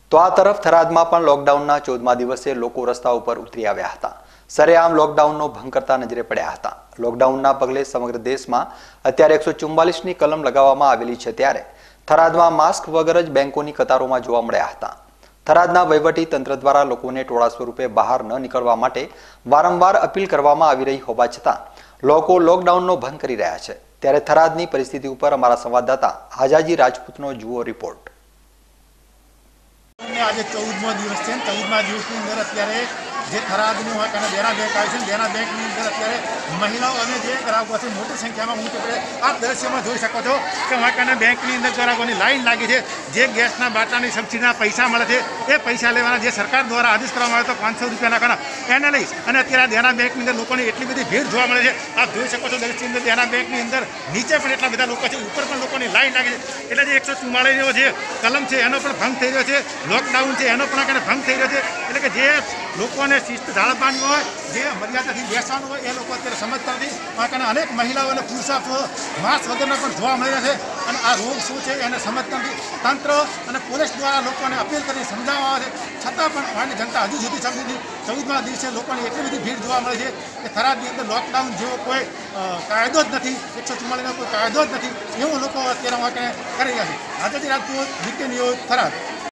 તો આ તરફ થરાદમાં પણ લોકડાઉનના 14મા દિવસે લોકો રસ્તા ઉપર ઉતરી આવ્યા હતા. સરેઆમ લોકડાઉનનો ભંગ કરતા નજરે પડ્યા હતા. લોકડાઉનના પગલે સમગ્ર દેશમાં અત્યારે 144ની કલમ લગાવવામાં આવેલી છે, ત્યારે થરાદમાં માસ્ક વગર જ બેંકોની કતારોમાં જોવા મળ્યા હતા. થરાદના વહીવટી તંત્ર દ્વારા લોકોને ટોળા સ્વરૂપે બહાર ન નીકળવા માટે વારંવાર અપીલ કરવામાં આવી રહી હોવા છતાં લોકો લોકડાઉનનો ભંગ કરી રહ્યા છે. ત્યારે થરાદની પરિસ્થિતિ ઉપર અમારા સંવાદદાતા આજાજી રાજપૂતનો જુઓ રિપોર્ટ. આજે 14મો દિવસ છે. 14મા દિવસની અંદર અત્યારે જે થરાદની હોય તેને દેના બેંક આવી છે. દેના બેંકની અંદર અત્યારે મહિલાઓ અને જે ગ્રાહકો છે મોટી સંખ્યામાં હું આપણે આ દ્રશ્યમાં જોઈ શકો છો કે વાંકાના બેંકની અંદર ગ્રાહકોની લાઈન લાગી છે. જે ગેસના બાટલાની સબસિડીના પૈસા મળે છે એ પૈસા લેવાના જે સરકાર દ્વારા આદેશ કરવામાં આવ્યો હતો 500 રૂપિયા નાખવાના, એને લઈ અને અત્યારે દેના બેંકની અંદર લોકોની એટલી બધી ભીડ જોવા મળે છે. આપ જોઈ શકો છો દરેકની અંદર દેના બેંકની અંદર નીચે પણ એટલા બધા લોકો છે, ઉપર પણ લોકોની લાઈન લાગી છે. એટલે જે 144નો જે કલમ છે એનો પણ ભંગ થઈ રહ્યો છે. લોકડાઉન છે એનો પણ ભંગ થઈ રહ્યો છે. એટલે કે જે લોકોને શિસ્ત જાળવવાની હોય, જે મર્યાદાથી બેસવાનું હોય, એ લોકો અત્યારે સમજતા નથી. કારણ અનેક મહિલાઓ અને પુરુષો માસ્ક વગરના પણ જોવા મળી રહ્યા છે અને આ રોગ શું છે એને સમજતા નથી. તંત્ર અને પોલીસ દ્વારા લોકોને અપીલ કરી સમજાવવામાં આવે છે, છતાં પણ આની જનતા હજુ સુધી સમજી નથી. 14મા દિવસે લોકોની એટલી બધી ભીડ જોવા મળે છે કે થરાદની અંદર લોકડાઉન જેવો કોઈ કાયદો જ નથી, 144નો કોઈ કાયદો જ નથી, એવું લોકો અત્યારે કરી રહ્યા છે. Azadi Rajput, VK news, Tharad.